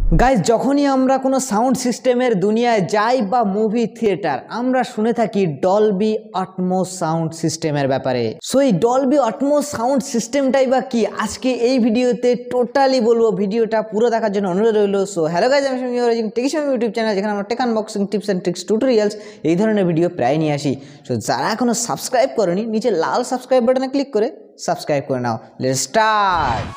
Guys যখনই আমরা কোনো সাউন্ড সিস্টেমের দুনিয়ায় যাই বা মুভি থিয়েটার আমরা শুনে থাকি ডলবি অ্যাটমস সাউন্ড সিস্টেমের ব্যাপারে। সো এই ডলবি অ্যাটমস সাউন্ড সিস্টেমটাই বা কি আজকে এই ভিডিওতে টোটালি বলবো, ভিডিওটা পুরো দেখার জন্য অনুরোধ রইল। সো হ্যালো গাইজ, আমি টেকিসামিম ইউটিউব চ্যানেল, যেখানে আমরা tech unboxing tips and tricks tutorials এই ধরনের ভিডিও প্রায় নিয়ে আসি। সো যারা এখনো সাবস্ক্রাইব করেনি নিচে লাল সাবস্ক্রাইব বাটনে ক্লিক করে সাবস্ক্রাইব করে নাও। Let's start.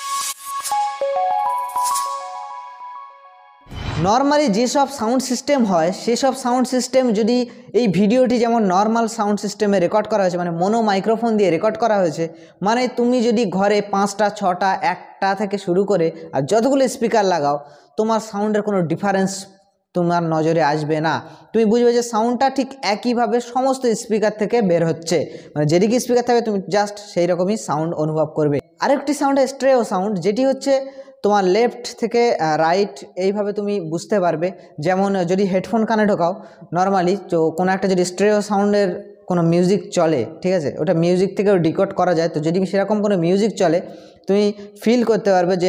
নর্মালি যেসব সাউন্ড সিস্টেম হয় সেসব সাউন্ড সিস্টেম যদি এই ভিডিওটি যেমন নর্মাল সাউন্ড সিস্টেমে রেকর্ড করা হয়েছে, মানে মোনো মাইক্রোফোন দিয়ে রেকর্ড করা হয়েছে, মানে তুমি যদি ঘরে 5টা 6টা 1টা থেকে শুরু করে আর যতগুলো স্পিকার লাগাও তোমার সাউন্ডের কোনো ডিফারেন্স তোমার নজরে আসবে না। তুমি বুঝবে যে সাউন্ডটা ঠিক একইভাবে সমস্ত স্পিকার থেকে বের হচ্ছে, মানে যেদিকে স্পিকার থাকবে তুমি জাস্ট সেই রকমই সাউন্ড অনুভব করবে। আরেকটি সাউন্ড স্টেরিও সাউন্ড, যেটি হচ্ছে তোমার লেফট থেকে রাইট এইভাবে তুমি বুঝতে পারবে। যেমন যদি হেডফোন কানে ঢোকাও নর্মালি, তো কোনো একটা যদি স্টেরিও সাউন্ডের কোনো মিউজিক চলে, ঠিক আছে, ওটা মিউজিক থেকেও ডিকোড করা যায়। তো যদি সেরকম কোনো মিউজিক চলে তুমি ফিল করতে পারবে যে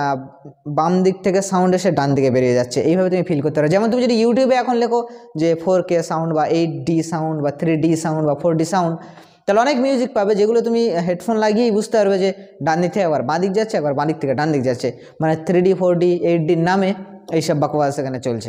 বাম দিক থেকে সাউন্ড এসে ডান দিকে বেরিয়ে যাচ্ছে, এইভাবে তুমি ফিল করতে পারবে। যেমন তুমি যদি ইউটিউবে এখন লেখো যে 4K সাউন্ড বা 8D সাউন্ড বা 3D সাউন্ড বা 4D সাউন্ড, তাহলে অনেক মিউজিক পাবে যেগুলো তুমি হেডফোন লাগিয়েই বুঝতে পারবে যে ডান দিক থেকে একবার বাঁ দিক যাচ্ছে, একবার বাঁ দিক থেকে ডান দিক যাচ্ছে, মানে 3D 4D 8Dর নামে এইসব বাকওয়াস এখানে চলছে।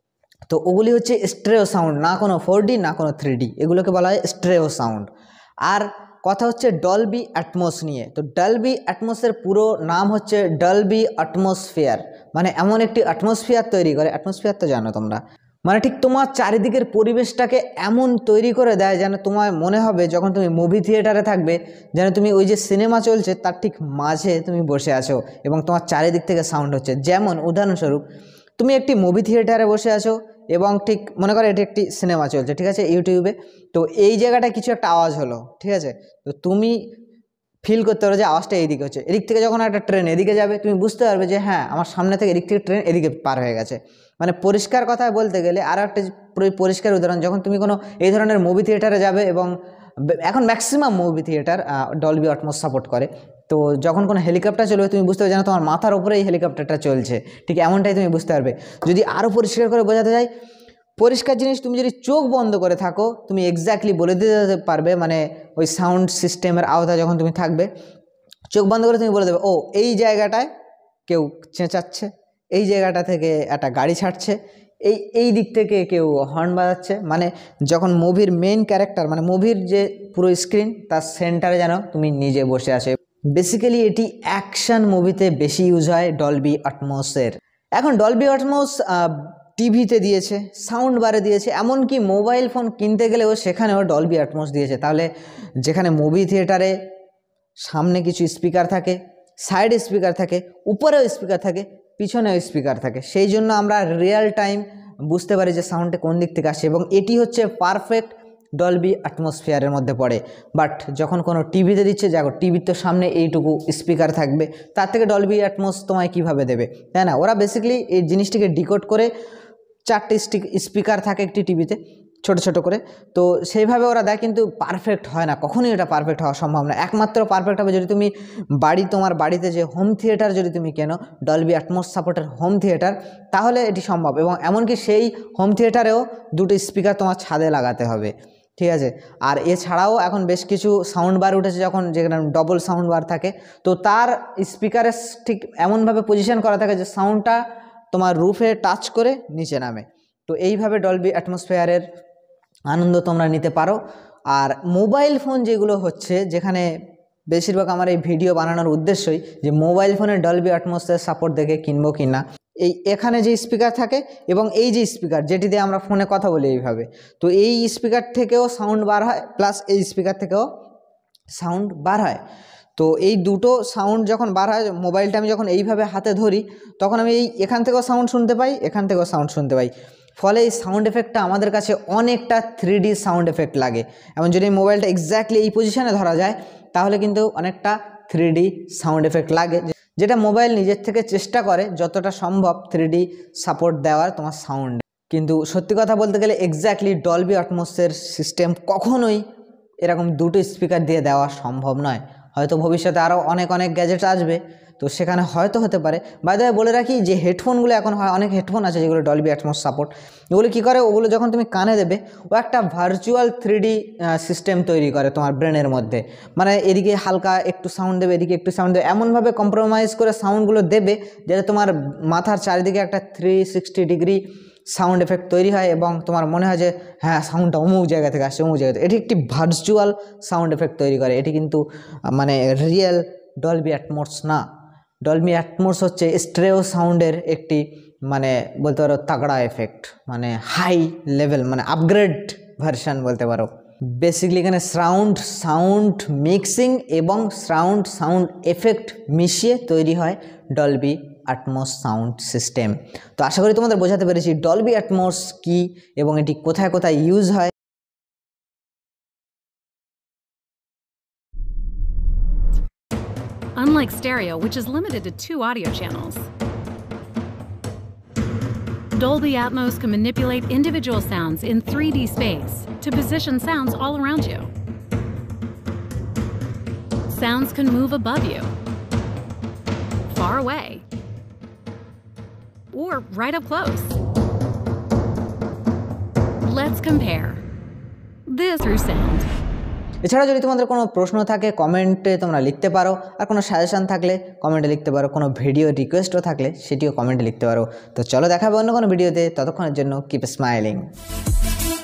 তো ওগুলি হচ্ছে স্টেরিও সাউন্ড, না কোনো 4D না কোনো 3D, এগুলোকে বলা হয় স্টেরিও সাউন্ড। আর কথা হচ্ছে ডলবি অ্যাটমস নিয়ে। তো ডলবি অ্যাটমসের পুরো নাম হচ্ছে ডলবি অ্যাটমসফিয়ার, মানে এমন একটি অ্যাটমসফিয়ার তৈরি করে। অ্যাটমসফিয়ার তো জানো তোমরা, মানে ঠিক তোমার চারিদিকের পরিবেশটাকে এমন তৈরি করে দেয় যেন তোমার মনে হবে যখন তুমি মুভি থিয়েটারে থাকবে যেন তুমি ওই যে সিনেমা চলছে তার ঠিক মাঝে তুমি বসে আছো এবং তোমার চারিদিক থেকে সাউন্ড হচ্ছে। যেমন উদাহরণস্বরূপ তুমি একটি মুভি থিয়েটারে বসে আছো এবং ঠিক মনে করো এটি একটি সিনেমা চলছে, ঠিক আছে, ইউটিউবে। তো এই জায়গাটায় কিছু একটা আওয়াজ হলো, ঠিক আছে, তো তুমি ফিল করতে পারো যে আওয়াজটা এইদিকে হচ্ছে। এদিক থেকে যখন একটা ট্রেন এদিকে যাবে তুমি বুঝতে পারবে যে হ্যাঁ আমার সামনে থেকে এদিক থেকে ট্রেন এদিকে পার হয়ে গেছে। মানে পরিষ্কার কথায় বলতে গেলে আরও একটা পরিষ্কার উদাহরণ, যখন তুমি কোনো এই ধরনের মুভি থিয়েটারে যাবে, এবং এখন maximum movie theatre Dolby Atmos support করে, তো যখন কোনো হেলিকপ্টার চলবে তুমি বুঝতে পারবে যেন তোমার মাথার উপরে এই হেলিকপ্টারটা চলছে, ঠিক এমনটাই তুমি বুঝতে পারবে। যদি আরও পরিষ্কার করে বোঝাতে যাই, পরিষ্কার জিনিস তুমি যদি চোখ বন্ধ করে থাকো তুমি এক্স্যাক্টলি বলে দিতে পারবে, মানে ওই সাউন্ড সিস্টেমের আওতায় যখন তুমি থাকবে চোখ বন্ধ করে তুমি বলে দেবে ও এই জায়গাটায় কেউ চেঁচাচ্ছে, এই জায়গাটা থেকে একটা গাড়ি ছাড়ছে, এই দিক থেকে কেউ হর্ন বাজাচ্ছে। মানে যখন মুভির মেইন ক্যারেক্টার, মানে মুভির যে পুরো স্ক্রিন তার সেন্টারে যেন তুমি নিজে বসে আছো। বেসিক্যালি এটি অ্যাকশন মুভিতে বেশি ইউজ হয় ডলবি অ্যাটমসের। এখন ডলবি অ্যাটমস টিভিতে দিয়েছে, সাউন্ড বারে দিয়েছে, এমনকি মোবাইল ফোন কিনতে গেলেও সেখানেও ডলবি অ্যাটমস দিয়েছে। তাহলে যেখানে মুভি থিয়েটারে সামনে কিছু স্পিকার থাকে, সাইড স্পিকার থাকে, উপরেও স্পিকার থাকে, পিছনেও স্পিকার থাকে, সেই জন্য আমরা রিয়েল টাইম বুঝতে পারি যে সাউন্ডটা কোন দিক থেকে আসে, এবং এটি হচ্ছে পারফেক্ট ডলবি অ্যাটমসফিয়ারের মধ্যে পড়ে। বাট যখন কোনো টিভিতে দিচ্ছে, দেখো টিভির তো সামনে এইটুকু স্পিকার থাকবে, তার থেকে ডলবি অ্যাটমস তোমায় কীভাবে দেবে, তাই না? ওরা বেসিক্যালি এই জিনিসটিকে ডিকোড করে 4টে স্পিকার থাকে একটি টিভিতে ছোট ছোট করে, তো সেইভাবে ওরা দেয়, কিন্তু পারফেক্ট হয় না, কখনোই এটা পারফেক্ট হওয়া সম্ভব না। একমাত্র পারফেক্ট হবে যদি তুমি তোমার বাড়িতে যে হোম থিয়েটার যদি তুমি কেনো, ডলবি অ্যাটমস সাপোর্টের হোম থিয়েটার, তাহলে এটি সম্ভব। এবং এমনকি সেই হোম থিয়েটারেও 2টো স্পিকার তোমার ছাদে লাগাতে হবে, ঠিক আছে। আর এছাড়াও এখন বেশ কিছু সাউন্ড বার উঠেছে যখন, যেখানে ডবল সাউন্ড বার থাকে, তো তার স্পিকারের ঠিক এমনভাবে পজিশন করা থাকে যে সাউন্ডটা তোমার রুফে টাচ করে নিচে নামে। তো এইভাবে ডলবি অ্যাটমসফিয়ারের আনন্দ তোমরা নিতে পারো। আর মোবাইল ফোন যেগুলো হচ্ছে, যেখানে বেশিরভাগ আমার এই ভিডিও বানানোর উদ্দেশ্যই যে মোবাইল ফোনের ডলবি অ্যাটমসের সাপোর্ট দেখে কিনবো কি না। এখানে যে স্পিকার থাকে এবং এই যে স্পিকার যেটি দিয়ে আমরা ফোনে কথা বলি এইভাবে, তো এই স্পিকার থেকেও সাউন্ড বার হয়, প্লাস এই স্পিকার থেকেও সাউন্ড বার হয়। তো এই দুটো সাউন্ড যখন বার হয়, মোবাইলটা আমি যখন এইভাবে হাতে ধরি তখন আমি এখান থেকেও সাউন্ড শুনতে পাই, এখান থেকেও সাউন্ড শুনতে পাই। ফলে এই সাউন্ড এফেক্টটা আমাদের কাছে অনেকটা 3D সাউন্ড এফেক্ট লাগে। এবং যদি মোবাইলটা এক্স্যাক্টলি এই পজিশনে ধরা যায় তাহলে কিন্তু অনেকটা 3D সাউন্ড এফেক্ট লাগে, যেটা মোবাইল নিজের থেকে চেষ্টা করে যতটা সম্ভব 3D সাপোর্ট দেওয়ার তোমার সাউন্ড। কিন্তু সত্যি কথা বলতে গেলে এক্স্যাক্টলি ডলবি অ্যাটমসের সিস্টেম কখনোই এরকম 2টো স্পিকার দিয়ে দেওয়া সম্ভব নয়। হয়তো ভবিষ্যতে আরও অনেক গ্যাজেট আসবে তো সেখানে হয়তো হতে পারে। বাই দ্য ওয়ে বলে রাখি যে হেডফোনগুলো এখন হয়, অনেক হেডফোন আছে যেগুলো ডলবি অ্যাটমস সাপোর্ট। এগুলো কী করে, ওগুলো যখন তুমি কানে দেবে ও একটা ভার্চুয়াল 3D সিস্টেম তৈরি করে তোমার ব্রেনের মধ্যে। মানে এদিকে হালকা একটু সাউন্ড দেবে, এদিকে একটু সাউন্ড দেবে, এমনভাবে কম্প্রোমাইজ করে সাউন্ডগুলো দেবে যাতে তোমার মাথার চারিদিকে একটা 360 ডিগ্রি সাউন্ড এফেক্ট তৈরি হয় এবং তোমার মনে হয় যে হ্যাঁ সাউন্ডটা অমুক জায়গা থেকে আসছে, অমুক জায়গা থেকে। এটি একটি ভার্চুয়াল সাউন্ড এফেক্ট তৈরি করে, এটি কিন্তু মানে রিয়েল ডলবি অ্যাটমস না। ডলবি অ্যাটমস হচ্ছে স্টেরিও সাউন্ডের একটি মানে বলতে পারো তাগড়া এফেক্ট, মানে হাই লেভেল, মানে আপগ্রেড ভার্সন বলতে পারো। বেসিক্যালি এখানে সাউন্ড মিক্সিং এবং সাউন্ড এফেক্ট মিশিয়ে তৈরি হয় ডলবি অ্যাটমস সাউন্ড সিস্টেম। তো আশা করি তোমাদের বোঝাতে পেরেছি ডলবি অ্যাটমস কি এবং এটি কোথায় কোথায় ইউজ হয়। Unlike stereo, which is limited to 2 audio channels, Dolby Atmos can manipulate individual sounds in 3D space to position sounds all around you. Sounds can move above you, far away, or right up close. Let's compare this through sound. এছাড়া যদি তোমাদের কোনো প্রশ্ন থাকে কমেন্টে তোমরা লিখতে পারো, আর কোনো সাজেশন থাকলে কমেন্টে লিখতে পারো, কোনো ভিডিও রিকোয়েস্টও থাকলে সেটিও কমেন্টে লিখতে পারো। তো চলো দেখা হবে অন্য কোনো ভিডিওতে, ততক্ষণের জন্য কিপ স্মাইলিং।